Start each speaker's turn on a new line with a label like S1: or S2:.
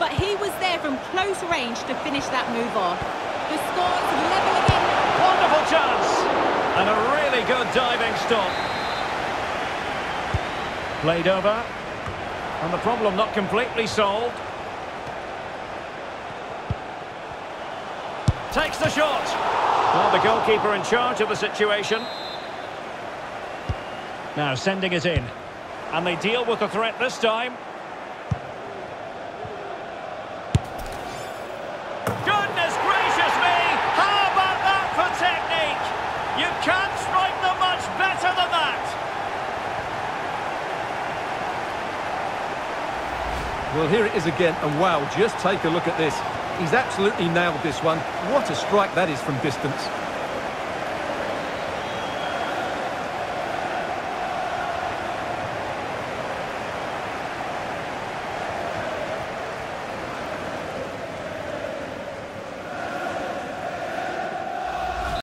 S1: but he was there from close range to finish that move off. The score's level again.
S2: Wonderful chance! And a really good diving stop. Played over. And the problem not completely solved. Takes the shot. Well, the goalkeeper in charge of the situation. Now sending it in. And they deal with the threat this time. Goodness gracious me! How about that for technique? You can't strike them much better than that.
S3: Well, here it is again, and wow, just take a look at this. He's absolutely nailed this one. What a strike that is from distance.